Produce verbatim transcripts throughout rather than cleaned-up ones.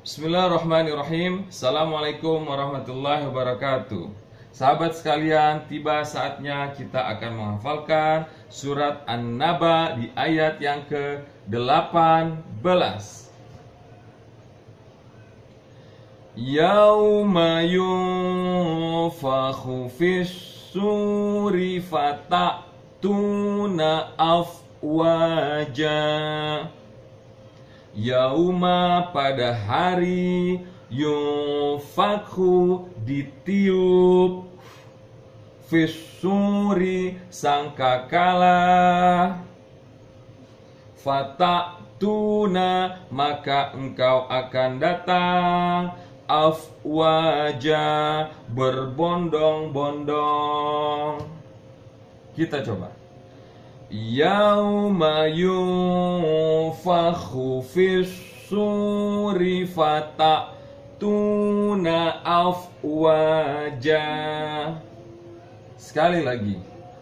Bismillahirrahmanirrahim. Assalamualaikum warahmatullahi wabarakatuh. Sahabat sekalian, tiba saatnya kita akan menghafalkan surat An-Naba di ayat yang ke delapan belas. Yauma yunfakhu fis-suri fata'tuna afwaja. Yauma pada hari, yunfakhu ditiup, fis-suri sangkakala, fata'tuna maka engkau akan datang, afwaja berbondong-bondong. Kita coba. Yauma yunfakhu fis-suri fata'tuna afwaja. Sekali lagi.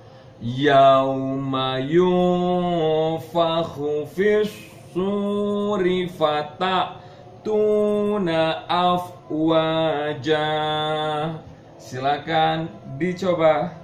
Yauma yunfakhu fis-suri fata'tuna afwaja. Silakan dicoba.